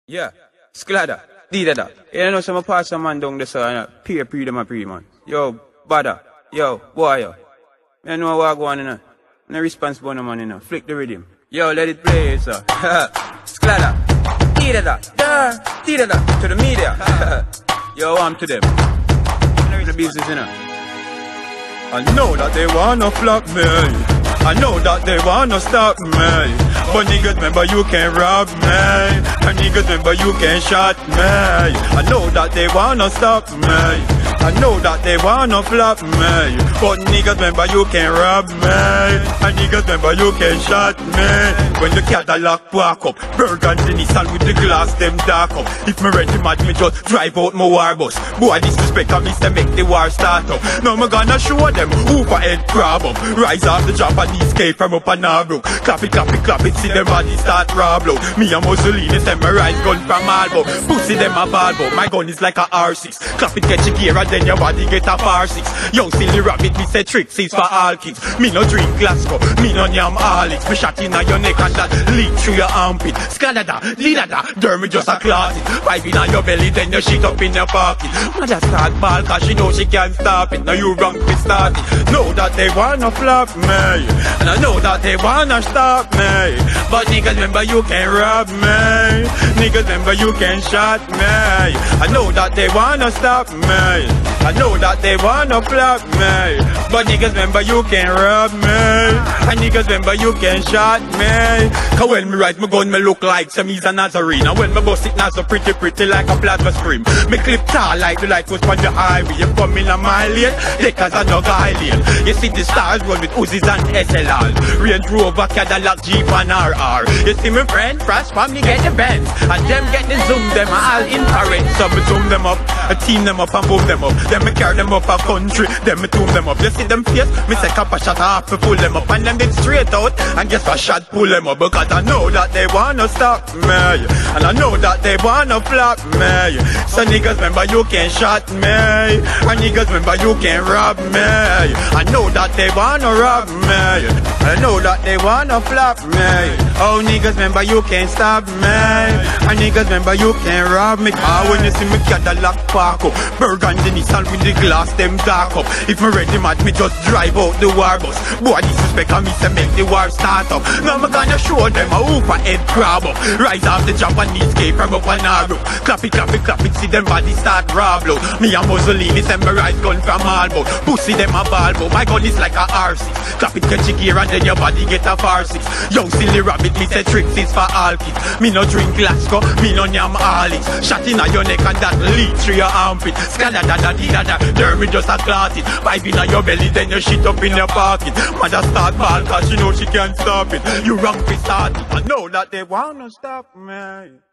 Yeah, Sklada, Dida. You know some pass a man down the side, pre them a pre man. Yo, bada, yo, boy yo. You know what going on, no response for no man, you know. Flick the rhythm. Yo, let it play, sir. Sklada, Dida, Dida, to the media. Yo, I'm to them. The business, you know. I know that they wanna flop me, I know that they wanna stop me, but niggas remember you can rob me, and niggas remember you can shot me. I know that they wanna stop me, I know that they wanna flop me, but niggas remember you can rob me, and niggas remember you can shot me. When the Cadillac park up, Burgundy Nissan with the glass them dark up. If me ready mad, me just drive out my war bus. Boy disrespect and me say make the war start up. Now me gonna show them who for head crab up. Rise off the Japanese cave from up and Narbrook. Clap it, see them body start rabble. Me and Mussolini send my rise gun from Malbo. Pussy them a balbo, my gun is like a R6. Clap it, catch your gear and then your body get a R6. Young silly rabbit, me say tricks is for all kids. Me no drink Glasgow, me no yam Alex. Me shot in your neck and that leak through your armpit. Skadada, lidada, there me just a closet. Pipe in your belly, then you shit up in your pocket. Mother start ball cause she know she can't stop it. Now you wrong to start it. Know that they wanna flop me, and I know that they wanna stop me, but niggas remember you can rob me, niggas remember you can shot me. I know that they wanna stop me, I know that they wanna flop me, but niggas remember you can rob me, and niggas remember you can shot me. Cause when me ride my gun me look like some he's a Nazarene, and when me bust it now so pretty like a plasma scream. Me clip tall like the light was on the highway. You come in a mile lane, take us another island. You see the stars roll with Uzis and SLR, Range Rover, Cadillac, Jeep and RR. You see me friend, Frost family get the Benz, and them get the zoom, them all infrared. So me zoom them up, I team them up and move them up. Then me carry them up a country, then me tomb them up. You see them face, me say cap a shot off to pull them up, and them get straight out, and guess what shot pull them up. Because I know that they wanna stop me, and I know that they wanna flop me. So niggas remember you can shot me, and niggas remember you can rob me. I know that they wanna rob me, I know that they wanna flop me. Oh niggas remember you can't stop me, and niggas remember you can rob me. When you see me Cadillac park up, Burgundy Nissan with the glass them dark up. If me ready mad, me just drive out the war bus. Boy disrespect and me say make the war start up. Now me gonna show them a who for head crab up. Rise off the Japanese cave from up and Narbrook. Clap it, see them body start rabble. Me and Mussolini send my rise gun from Malbo. Pussy them a balbo, my gun is like a R6. Clap it, catch your gear and then your body get a R6. Young silly rabbit, me say tricks is for all kids. Me no drink Glasgow, me no yam Alex. Shot in your neck and that leak through your armpit. Skadada, there me just a clot it. Pipe in your belly, then you shit up in your pocket. Mother start ball cause she know she can't stop it. You wrong to start it, I know that they wanna stop me.